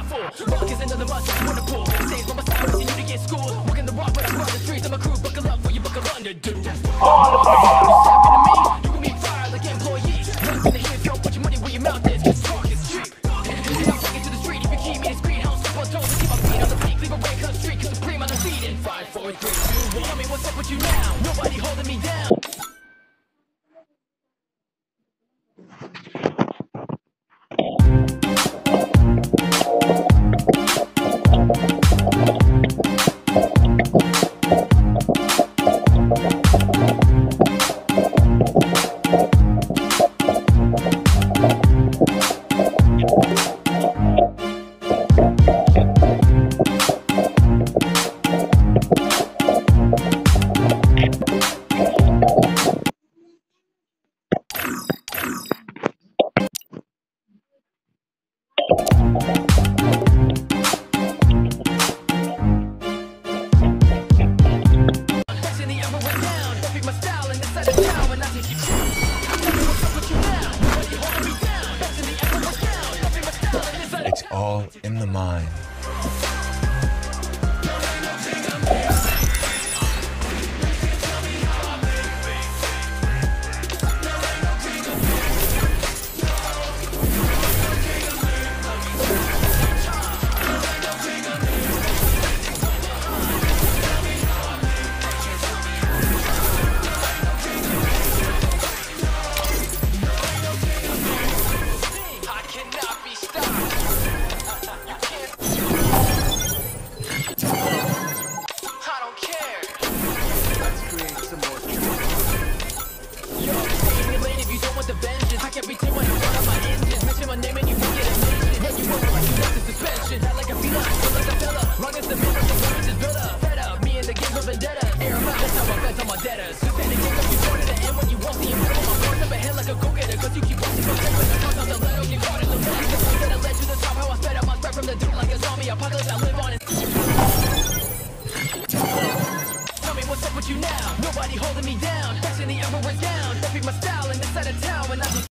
thoughtful. Rock is another must, it's wonderful. Stays by my side, continue to get schooled. Working the rock, but I run the streets. I'm a crew, buckle up for you, buckle under, dude. All the to me, you can be fired like employees. Not in the hip, yo, put your money where your mouth is, cause talk is cheap. I'm taking to the street, if you keep me discreet, I'll step on toes and keep my feet on the peak. Leave a red cut streak, cause supreme undefeated. 5, 4, 3, 2, 1. Tell me what's up with you now, nobody holding me down. It's all in the mind. Nobody holding me down. Best in the emperor's gown. That be my style in this side of town. When I